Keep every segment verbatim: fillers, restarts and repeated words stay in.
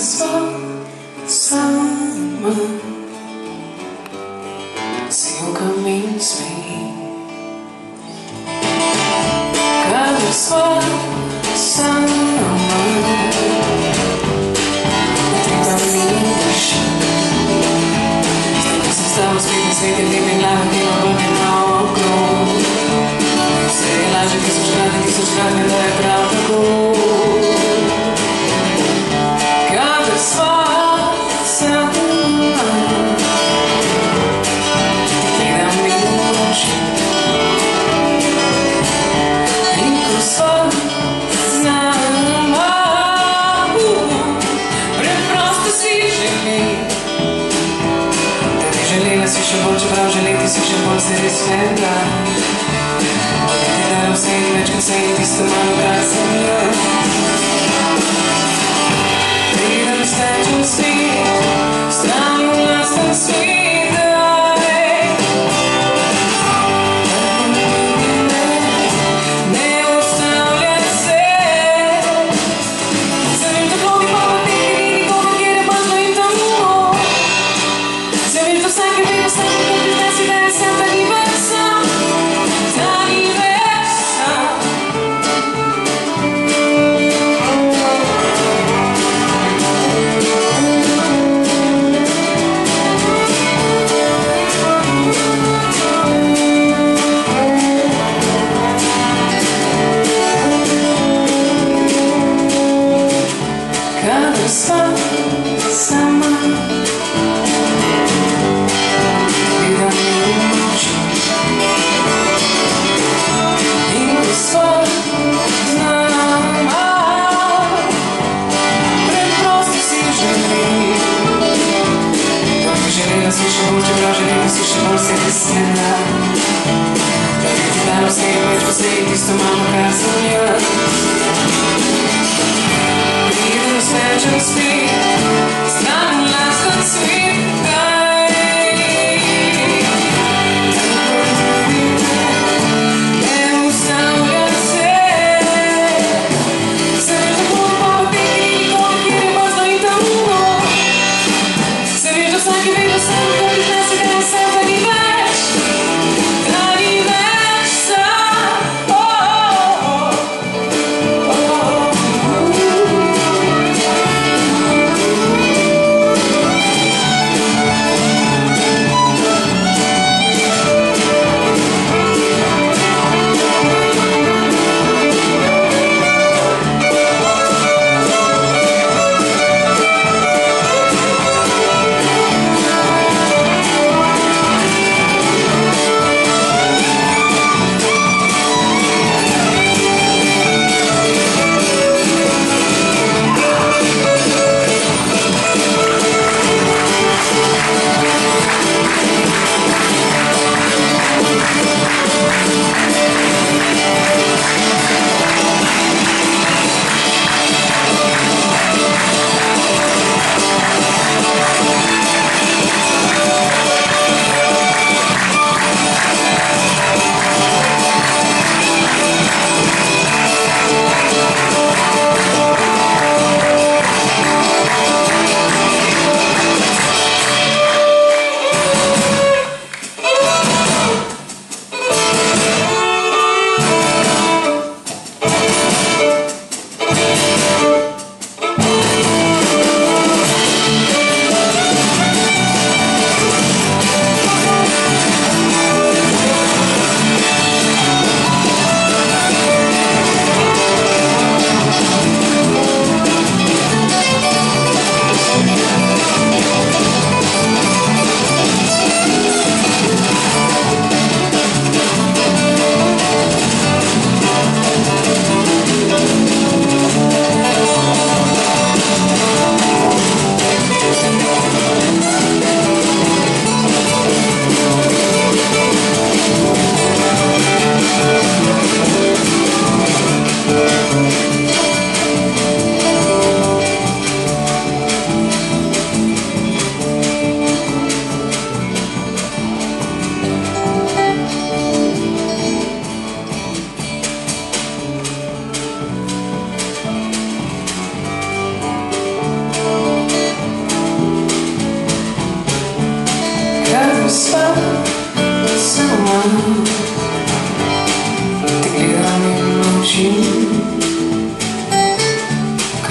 só someone see o caminho sem cada só someone tenta me deixar estamos vivos sem ter livre nada que não vai me não go sei lá de que isso já que isso já me leva pra outra coisa. Больше прав жалеть тысячи больше ресвенда Ты даром сейн, вечка сейн, ты сама красная Ты даром станчен свет, странно нас танцует Só, sama vida longe indo só na mar preprosto se gerir Gerir se chamou de grau, gerir se chamou de cena Acreditar no sei, mas você quis tomar uma casa minha Just speak, it's not less than sweet guy. Me gusta obedecer. Se vejo como papa pequenininho, como quiere más no entamo. Se vejo sangue, vejo sangue, como desce, vejo sangue, diverso, diversa. Oh, oh, oh.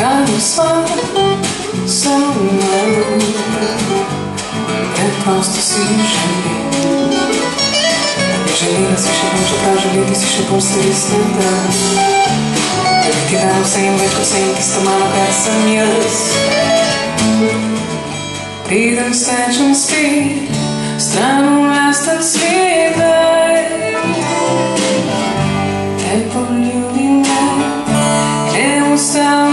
Cai o sol, sol não. É posto se encher. Angelina se chegou de cá, Julieta se chegou se estendendo. Perché non sembra che senti sta mano persa mia. Breathing such on speed, strano resta sveglia. E poi io di me, che non sta